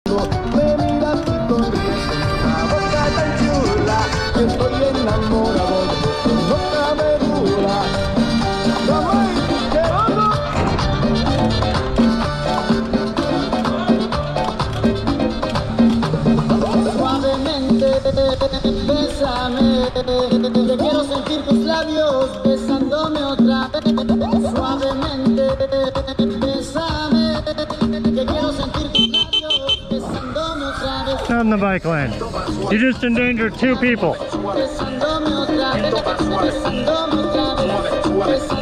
beso, me miras y sonríes con una boca tan chula. Estoy enamorado de tu boca me dura. Suavemente, bésame, que quiero sentir tus labios besándome otra vez. Suavemente, bésame, que quiero sentir tus labios besándome otra vez. Out in the bike lane. You just endangered 2 people. Besándome otra vez, besándome otra vez.